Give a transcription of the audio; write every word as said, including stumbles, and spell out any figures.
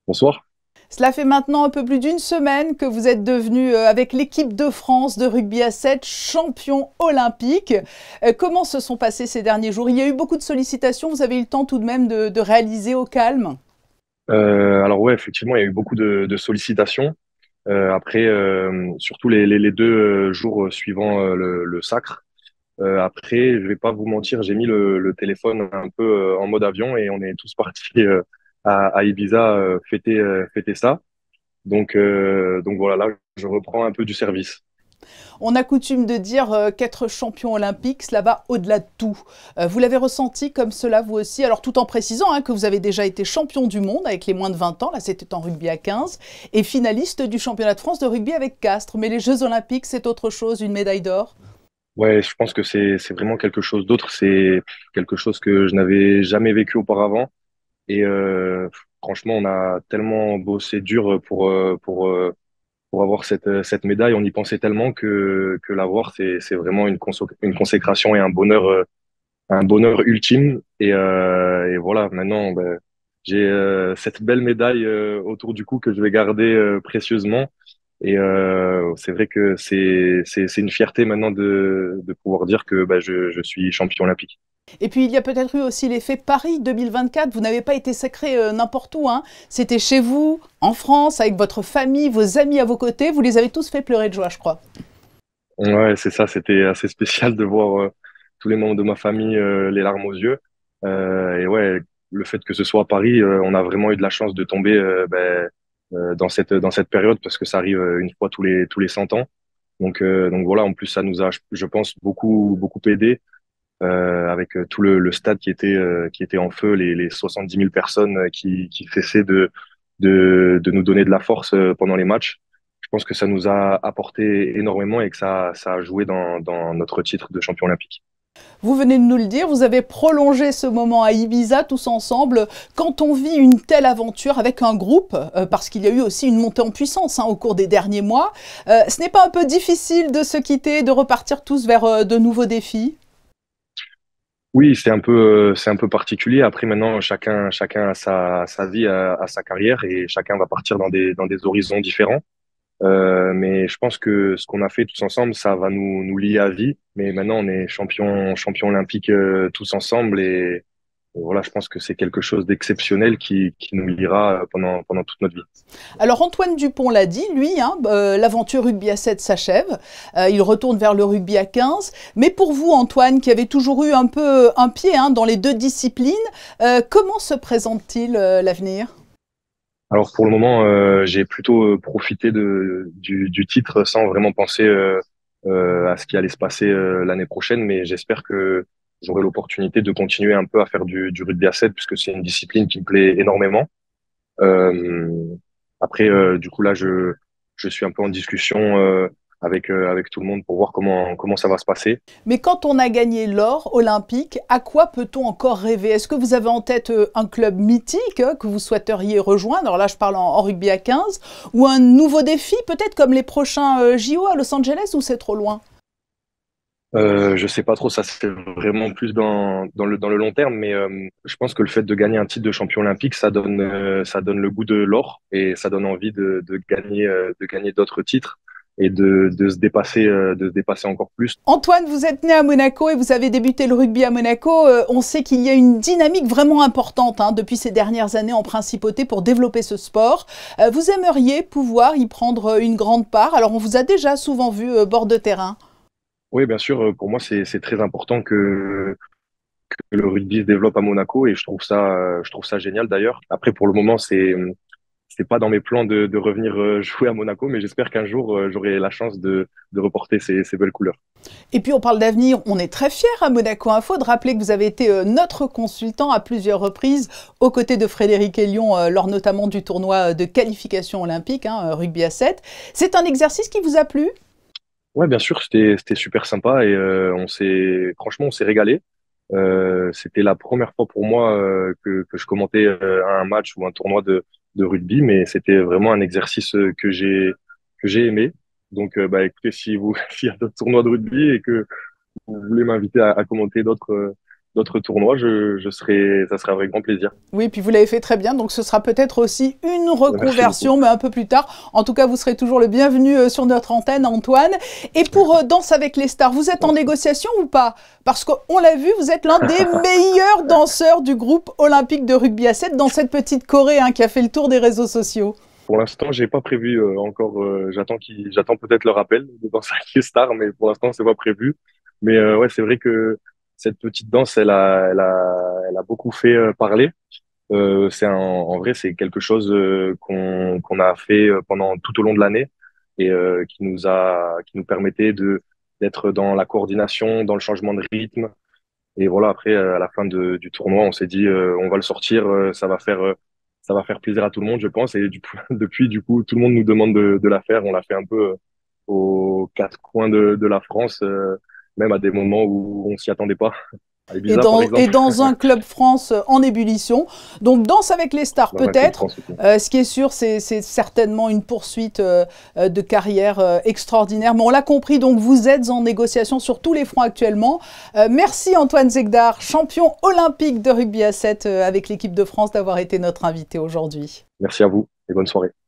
Bonsoir. Cela fait maintenant un peu plus d'une semaine que vous êtes devenu, euh, avec l'équipe de France de rugby à sept, champion olympique. Euh, comment se sont passés ces derniers jours? Il y a eu beaucoup de sollicitations, vous avez eu le temps tout de même de, de réaliser au calme? Euh, alors ouais, effectivement, il y a eu beaucoup de, de sollicitations. Euh, après, euh, surtout les, les, les deux euh, jours suivant euh, le, le sacre. Euh, après, je vais pas vous mentir, j'ai mis le, le téléphone un peu euh, en mode avion et on est tous partis euh, à, à Ibiza euh, fêter, euh, fêter ça. Donc, euh, donc voilà, là, je reprends un peu du service. On a coutume de dire euh, qu'être champion olympique, cela va au-delà de tout. Euh, vous l'avez ressenti comme cela vous aussi, alors tout en précisant hein, que vous avez déjà été champion du monde avec les moins de vingt ans, là c'était en rugby à quinze, et finaliste du championnat de France de rugby avec Castres. Mais les Jeux olympiques, c'est autre chose, une médaille d'or. Ouais, je pense que c'est, c'est vraiment quelque chose d'autre. C'est quelque chose que je n'avais jamais vécu auparavant. Et euh, franchement, on a tellement bossé dur pour euh, pour euh, pour avoir cette euh, cette médaille. On y pensait tellement que que l'avoir, c'est c'est vraiment une conso- une consécration et un bonheur euh, un bonheur ultime. Et euh, et voilà, maintenant, ben, j'ai euh, cette belle médaille euh, autour du cou que je vais garder euh, précieusement. Et euh, c'est vrai que c'est c'est c'est une fierté maintenant de de pouvoir dire que ben, je je suis champion olympique. Et puis il y a peut-être eu aussi l'effet Paris deux mille vingt-quatre. Vous n'avez pas été sacré euh, n'importe où, hein. C'était chez vous, en France, avec votre famille, vos amis à vos côtés. Vous les avez tous fait pleurer de joie, je crois. Ouais, c'est ça, c'était assez spécial de voir euh, tous les membres de ma famille euh, les larmes aux yeux. Euh, et ouais, le fait que ce soit à Paris, euh, on a vraiment eu de la chance de tomber euh, ben, euh, dans cette dans cette période parce que ça arrive euh, une fois tous les tous les cent ans. Donc euh, donc voilà, en plus ça nous a, je je pense, beaucoup beaucoup aidé euh, avec euh, tout le, le stade qui était euh, qui était en feu, les les soixante-dix mille personnes euh, qui qui cessaient de de de nous donner de la force euh, pendant les matchs. Je pense que ça nous a apporté énormément et que ça ça a joué dans dans notre titre de champion olympique. Vous venez de nous le dire, vous avez prolongé ce moment à Ibiza tous ensemble. Quand on vit une telle aventure avec un groupe, euh, parce qu'il y a eu aussi une montée en puissance hein, au cours des derniers mois, euh, ce n'est pas un peu difficile de se quitter, de repartir tous vers euh, de nouveaux défis? Oui, c'est un peu euh, c'est un peu particulier. Après maintenant, chacun chacun a sa sa vie, a, a sa carrière et chacun va partir dans des dans des horizons différents. Euh, mais je pense que ce qu'on a fait tous ensemble, ça va nous, nous lier à vie. Mais maintenant, on est champion, champion olympique euh, tous ensemble et, et voilà, je pense que c'est quelque chose d'exceptionnel qui, qui nous liera euh, pendant, pendant toute notre vie. Alors Antoine Dupont l'a dit, lui, hein, euh, l'aventure rugby à sept s'achève. Euh, il retourne vers le rugby à quinze. Mais pour vous, Antoine, qui avez toujours eu un peu un pied hein, dans les deux disciplines, euh, comment se présente-t-il euh, l'avenir? Alors pour le moment, euh, j'ai plutôt euh, profité de, du, du titre sans vraiment penser euh, euh, à ce qui allait se passer euh, l'année prochaine, mais j'espère que j'aurai l'opportunité de continuer un peu à faire du, du rugby à sept puisque c'est une discipline qui me plaît énormément. Euh, après, euh, du coup, là, je, je suis un peu en discussion euh, avec, euh, avec tout le monde pour voir comment, comment ça va se passer. Mais quand on a gagné l'or olympique, à quoi peut-on encore rêver? Est-ce que vous avez en tête euh, un club mythique euh, que vous souhaiteriez rejoindre? Alors là, je parle en, en rugby à quinze. Ou un nouveau défi, peut-être comme les prochains euh, J O à Los Angeles, ou c'est trop loin? Euh, je sais pas trop, ça c'est vraiment plus dans, dans le, dans le long terme, mais euh, je pense que le fait de gagner un titre de champion olympique, ça donne, euh, ça donne le goût de l'or et ça donne envie de, de gagner, euh, de gagner d'autres titres et de, de se dépasser, euh, de se dépasser encore plus. Antoine, vous êtes né à Monaco et vous avez débuté le rugby à Monaco. Euh, on sait qu'il y a une dynamique vraiment importante hein, depuis ces dernières années en principauté pour développer ce sport. Euh, vous aimeriez pouvoir y prendre une grande part. Alors on vous a déjà souvent vu euh, bord de terrain. Oui, bien sûr, euh, pour moi c'est, c'est très important que que le rugby se développe à Monaco et je trouve ça, euh, je trouve ça génial d'ailleurs. Après, pour le moment, c'est, c'est pas dans mes plans de, de revenir euh, jouer à Monaco, mais j'espère qu'un jour euh, j'aurai la chance de, de reporter ces, ces belles couleurs. Et puis on parle d'avenir, on est très fiers à Monaco Info de rappeler que vous avez été euh, notre consultant à plusieurs reprises aux côtés de Frédéric Elion euh, lors notamment du tournoi de qualification olympique, hein, euh, rugby à sept. C'est un exercice qui vous a plu? Ouais, bien sûr, c'était, c'était super sympa et euh, on s'est, franchement, on s'est régalé. Euh, c'était la première fois pour moi euh, que, que je commentais euh, un match ou un tournoi de, de rugby, mais c'était vraiment un exercice euh, que j'ai que j'ai aimé. Donc, euh, bah, écoutez, si vous, s'il y a d'autres tournois de rugby et que vous voulez m'inviter à, à commenter d'autres euh, d'autres tournois, je, je serai, ça serait avec grand plaisir. Oui, puis vous l'avez fait très bien, donc ce sera peut-être aussi une Merci beaucoup. reconversion, mais un peu plus tard. En tout cas, vous serez toujours le bienvenu euh, sur notre antenne, Antoine. Et pour euh, Danse avec les stars, vous êtes en négociation ou pas? Parce qu'on l'a vu, vous êtes l'un des meilleurs danseurs du groupe olympique de rugby à sept dans cette petite Corée hein, qui a fait le tour des réseaux sociaux. Pour l'instant, j'ai pas prévu euh, encore. Euh, j'attends qu'il, j'attends peut-être le rappel de Danse avec les stars, mais pour l'instant, c'est pas prévu. Mais euh, ouais, c'est vrai que cette petite danse, elle a, elle a, elle a beaucoup fait euh, parler. Euh, c'est un, en vrai, c'est quelque chose euh, qu'on qu'on a fait euh, pendant tout au long de l'année et euh, qui nous a, qui nous permettait de d'être dans la coordination, dans le changement de rythme. Et voilà, après, euh, à la fin de, du tournoi, on s'est dit, euh, on va le sortir, euh, ça va faire, euh, ça va faire plaisir à tout le monde, je pense. Et du coup, depuis, du coup, tout le monde nous demande de, de la faire. On l'a fait un peu euh, aux quatre coins de, de la France, euh, même à des moments où on s'y attendait pas. À Et Ibiza, par dans, et exemple, dans un club France en ébullition. Donc Danse avec les stars dans un club peut-être. France aussi. Euh, ce qui est sûr, c'est certainement une poursuite euh, de carrière euh, extraordinaire. Mais on l'a compris, donc vous êtes en négociation sur tous les fronts actuellement. Euh, merci Antoine Zegdar, champion olympique de rugby à sept euh, avec l'équipe de France, d'avoir été notre invité aujourd'hui. Merci à vous et bonne soirée.